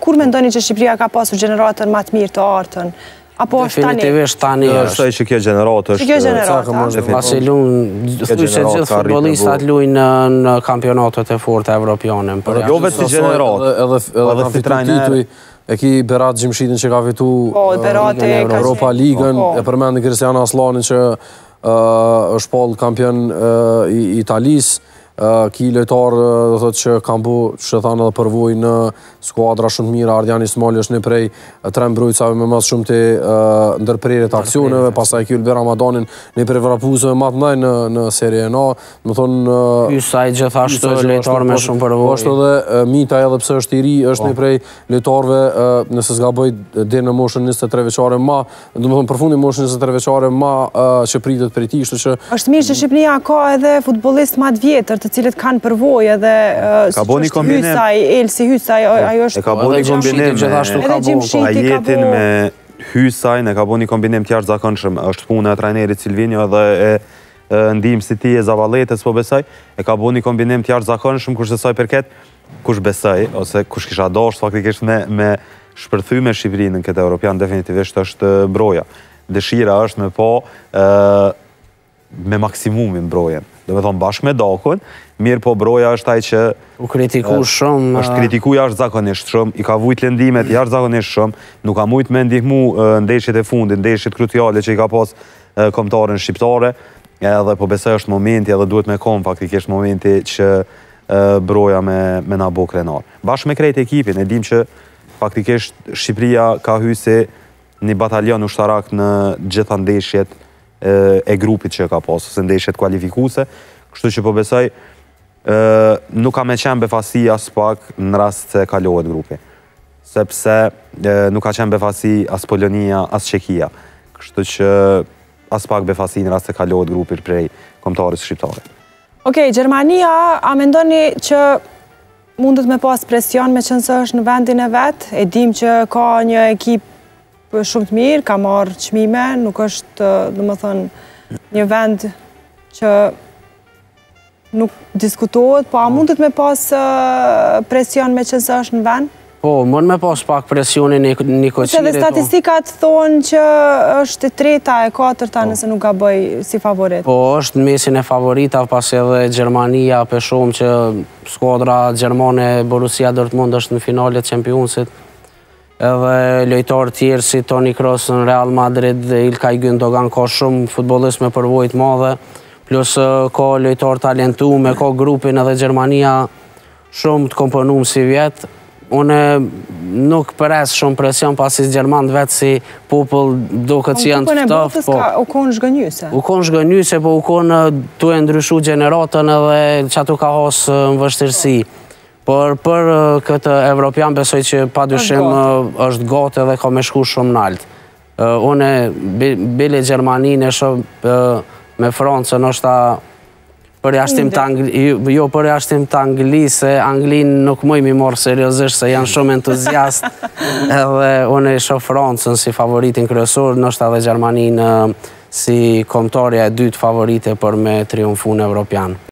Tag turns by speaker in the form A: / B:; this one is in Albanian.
A: kur mendoni që Shqipëria ka pasur gjeneratën më të mirë të artën? Apo është tani?
B: Definitivisht tani
C: është që kjo gjeneratë është...
A: Kjo gjeneratë,
B: pasi lunë, thuj se gjithë futbolistat luajnë në kampionatet e forta evropiane.
C: Jo vetë si gjeneratë,
D: edhe fitrajnë e ki Berat Gjimshitin që ka fitu Europa Ligën, e përmendi Kristian Aslanin që është pol kampion i Italisë, ki lojtarë do thotë që kanë bu që thanë edhe përvoj në skuadra shumë të mira. Ardian Ismaili është një prej 3 mbrojtësave me mas shumë të ndërprerjet aksioneve, pastaj ki Ulber Ramadanin një prej vrapuzëve më të mëdhenj në Serie A. Më thonë
B: Hysaj gjithashtu lojtar me shumë përvoj.
D: Është edhe Mita edhe pse është i ri, është një prej lojtarëve nëse s'gaboj deri në moshën 23 vjeçare më, domethënë përfundi moshën 23 vjeçare më që pritet prej tij, kështu që
A: është mirë që Shqipëria ka edhe futbollistë më të vjetër, të cilët kanë përvojë edhe Hysaj, Elsi Hysaj, ajo është...
C: E ka bo një kombinim me Ajetin me Hysaj, e ka bo një kombinim të jashtëzakonshëm. Është puna e trajnerit Silvinjo edhe e ndihmësit i e Zavalletës, po besoj, e ka bo një kombinim të jashtëzakonshëm, kush saj përket, kush besoj, ose kush kisha dashur faktikisht me shpërthy me Shqipërinë në këtë Europian, definitivisht është Broja. Dëshira është me po me maksimumin Brojen. Do me thonë bashkë me Dakun, mirë po Broja është ai që...
B: U kritiku shumë...
C: është kritiku jashtëzakonisht shumë, i ka vujt lëndimet jashtëzakonisht shumë, nuk ka mujt me ndihmu ndeshjet e fundit, ndeshjet kruciale që i ka pas kombëtarën shqiptare, edhe po besoj është momenti, edhe duhet me kom faktikisht momenti që Broja me na bo krenar. Bashkë me krejt ekipin, e dim që faktikisht Shqipëria ka hyse një batalion ushtarak në gjitha ndeshjet e grupit që ka pas, ose ndeshjet kualifikuse, kështu që po besoj nuk ka me qenë befasi as pak në rast se kalohet grupi. Sepse nuk ka qenë befasi as Polonia, as Çekia. Kështu që as pak befasi në rast se kalohet grupi prej kombëtarës shqiptare.
A: Okej, Gjermania, a mendoni që mundet me pas presion me qenë se është në vendin e vetë? E dim që ka një ekip shumë të mirë, ka marrë çmime, nuk është, domethënë, një vend që nuk diskutohet, po a mundet me pas presion me qenë se është në vend?
B: Po, mund me pas pak presionin një koqirit.
A: Se dhe statistikat thonë që është 3-ta e 4-ta nëse nuk ka bëj si favorit.
B: Po, është në mesin e favorita, pas edhe Gjermania për shumë që skuadra Gjermane Borussia Dortmund është në finalet Championsit. Edhe lojtarë tjerë si Toni Kroos në Real Madrid, Ilkay Gündogan, ka shumë futbollist me përvojë të madhe, plus ka lojtarë talentuar, ka grupin edhe Gjermania shumë të komponuar si vjet. Unë nuk pres shumë presion pasi Gjermanë vetë si popull duket që janë të ftoftë.
A: U konë zhgënjyse.
B: U konë zhgënjyse, po u konë tu e ndryshu gjeneratën edhe që atu ka hasë në vështirësi. Por për këtë Evropian besoj që pa dyshim është gati edhe ka me shku shumë nalt. Unë bile Gjermaninë e shumë me Francën është për jashtim të Anglisë, se Anglinë nuk mëj mi morë seriosisht se janë shumë entuziast, edhe unë e shumë Francën si favoritin kryesor, nështë edhe Gjermaninë si kombëtarja e dytë favorite për me triumfu në Evropian.